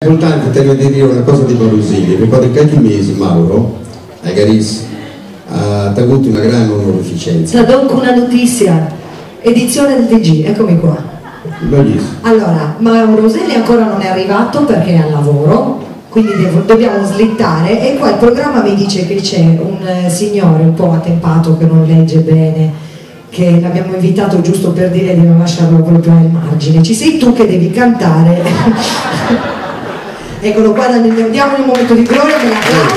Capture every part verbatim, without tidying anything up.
Intanto te devo dire una cosa di Borosini, ricordo che anche mesi Mauro, a Garis, ha avuto una grande onorificenza. Dunque una notizia, edizione del T G, eccomi qua. Bellissimo. Allora, Mauro Roselli ancora non è arrivato perché è al lavoro, quindi devo, dobbiamo slittare, e qua il programma mi dice che c'è un eh, signore un po' attempato che non legge bene, che l'abbiamo invitato giusto per dire di non lasciarlo proprio al margine. Ci sei tu che devi cantare. Eccolo qua, diamogli un momento di gloria, me l'applauso.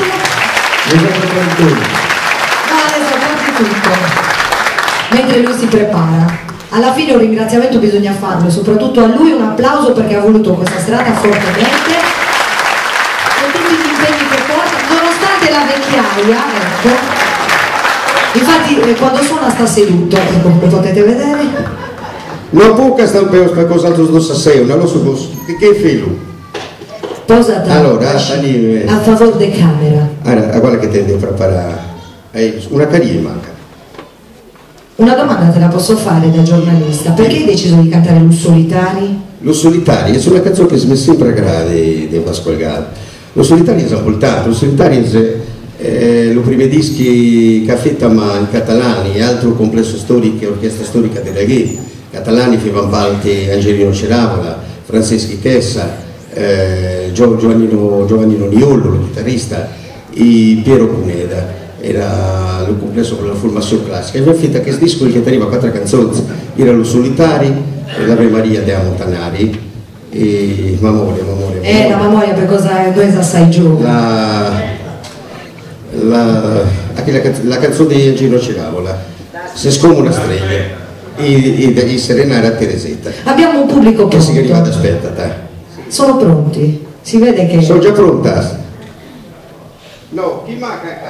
No, adesso porti tutto. Mentre lui si prepara. Alla fine un ringraziamento bisogna farlo, e soprattutto a lui un applauso perché ha voluto questa serata fortemente, con tutti gli impegni che porta, nonostante la vecchiaia, ecco. Infatti eh, quando suona sta seduto, ecco, come potete vedere. Non può che sta un po' qualcos'altro addosso a sé, non lo so che, che filo. Posa allora, anime. A favore di camera. Allora, guarda che te devo preparare. Eh, una carriera manca. Una domanda te la posso fare da giornalista. Perché hai deciso di cantare Lo Solitari? Lo Solitari è una canzone che mi sempre agrada di Pasquale Gallo. Lo Solitari è importante. Lo Solitari è eh, lo primi dischi che affettano in catalani, altro complesso storico, orchestra storica della Ghe. Catalani facevano parte Angelino Ceravola, Franceschi Chessa, eh, Giovannino, Giovannino Niollo, il chitarrista, e Piero Cuneda. Era il complesso con la formazione classica. E mi affetta che questo disco che arriva a quattro canzoni, era Lo Solitari, l'Ave Maria de Montanari e Memoria, Memoria. Eh, la memoria per cosa è assai giù. La, la, la, la canzone di Angelo Ceravola, Se scomo una streglia, e, e, e serenare a Teresetta. Abbiamo un pubblico pronto. Che si arriva ad aspetta, te. Sono pronti, si vede che... Sono già pronta. No, chi manca?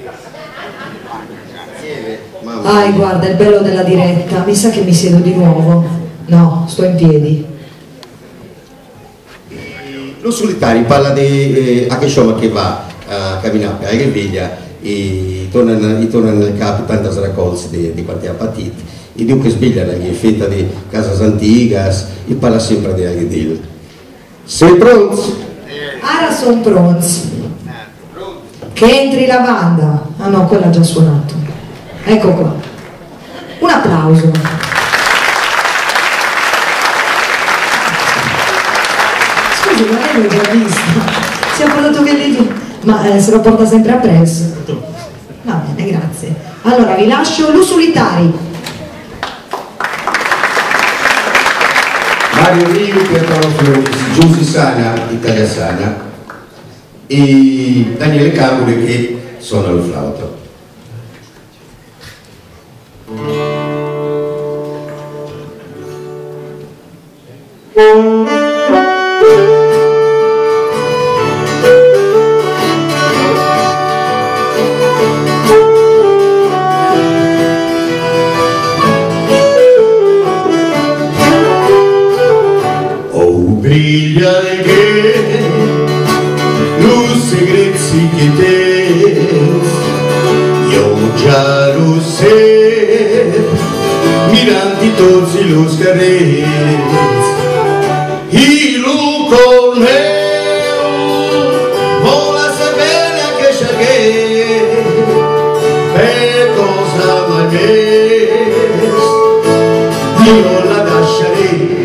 Ah, guarda, il bello della diretta, mi sa che mi siedo di nuovo. No, sto in piedi. Lo Solitari parla di eh, a che insomma che va a camminare a Riviglia e torna, e torna nel capo tante raccolte di, di quanti ha patito, e dunque sbiglia la fetta di Casas Antigas e parla sempre di Agedil. Sei pronti? Ora sono pronti. Che entri la banda. Ah no, quella ha già suonato. Ecco qua. Un applauso. Scusi, ma lei l'ho già vista. Si è portato via lì. Ma eh, se lo porta sempre appresso. Va bene, grazie. Allora vi lascio Lo Solitari. Mario Rivi, Pietro Flores, Giussi Sana, Italia Sana, e Daniele Camburi che suona il flauto. Briglia che los segreti que tens, yo ya lo sé, mirando todos los carrers, y lo colmeo, vola saber a que cheguei, per cosa mai ves, io la lascerei.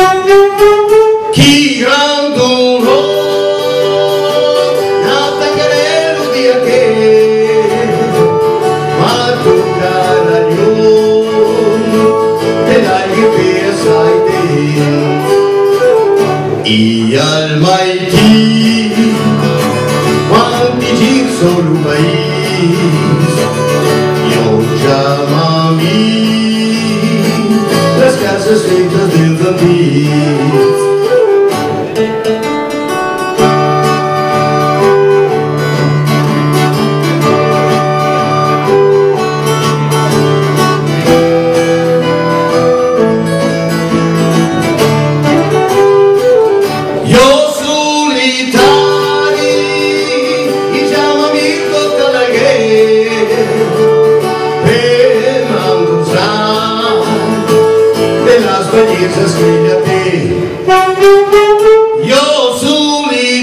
Chi grandulò n'attaccheremo via che ma toccare a Dio te dai che pensa te e al mai chi quanti gir solo paese io già mami las casas feitas del antico. Sveglia te, io solitari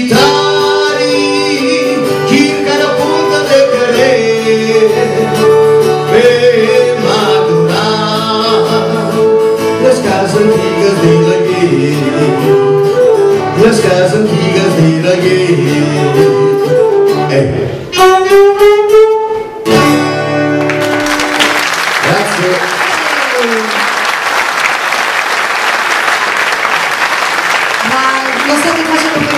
las casas antigas de la guerra, las casas antigas de la guerra. Eh. Grazie. Ma lo state facendo